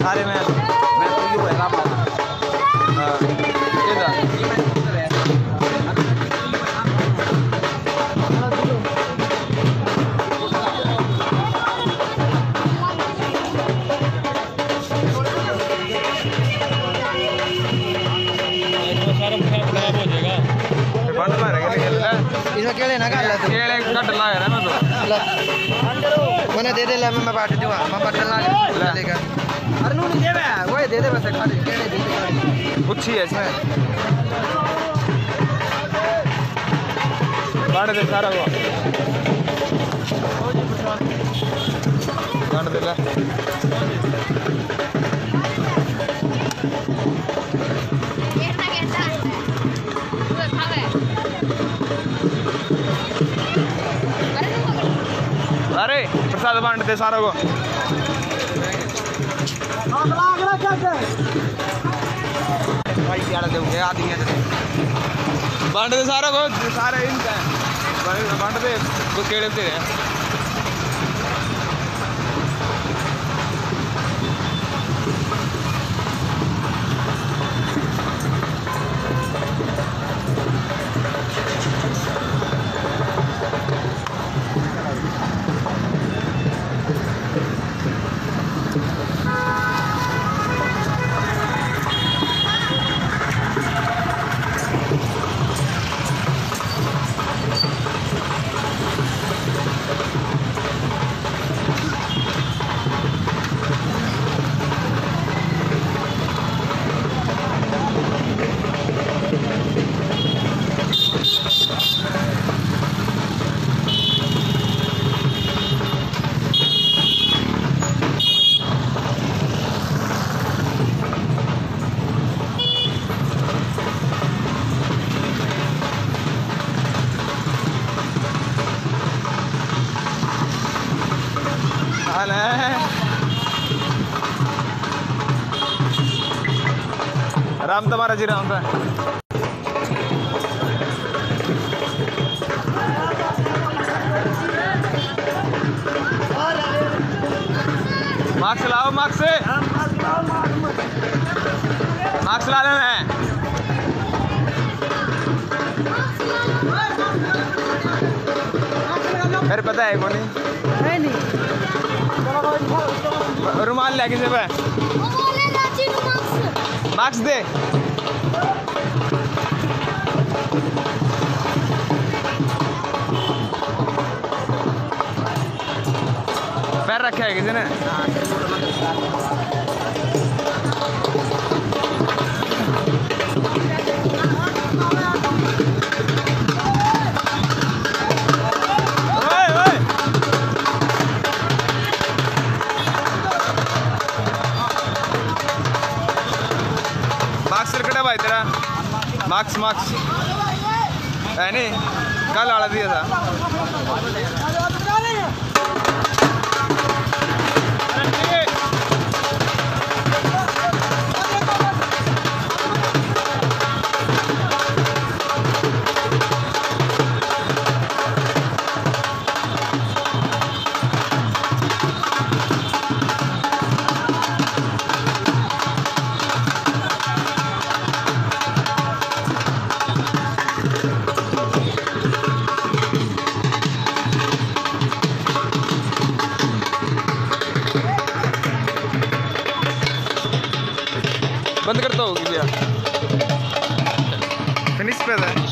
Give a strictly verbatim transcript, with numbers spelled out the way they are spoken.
सारे में मैं तो यू है राम हां इधर इसमें केले ना काट ला तू केले कट ला है ना तो मैंने दे दे ले मैं बांट दूंगा मैं बटन ला लेगा अरे नू नहीं दे बे वो दे दे बस खाली केले दे दे कुछ ही है इसमें बांट दे सारा वो बांट दे ले अरे प्रसाद बांट दे सारा को बांट दे सारा को सारे इनका बांट दे वो केड़े से राम तुम्हारा जी राम था मार्क्स लाओ मार्क्स से मार्क्स ला लेना है फिर पता है कौन है नहीं रुमाल ले किसे पे मार्क्स दे पैर रखा है किसी ने भाई तेरा मार्क्स मार्क्स है नहीं कल आड़ा दिया था बंद करता होगी भैया फिनिश पे था।